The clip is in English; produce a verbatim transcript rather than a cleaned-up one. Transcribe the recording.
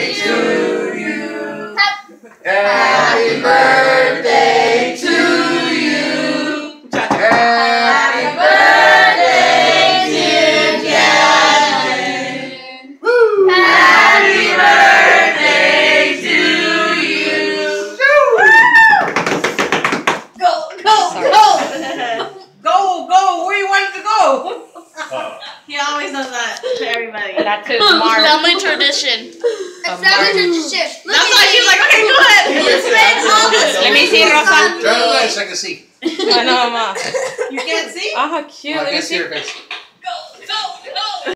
to you. Happy birthday to you. Happy birthday, dear Jasmine. Woo. Happy birthday to you. Go, go, go. Go, go. Where you wanted to go? Oh. He always does that to everybody. That's his mark. Family tradition. It's family tradition. That's why she's like, okay, go ahead. Let me see, Rosa. Turn the light so I can see. I know, Mama. You can't see? Oh, how cute. Oh, I Let me can see see. her face.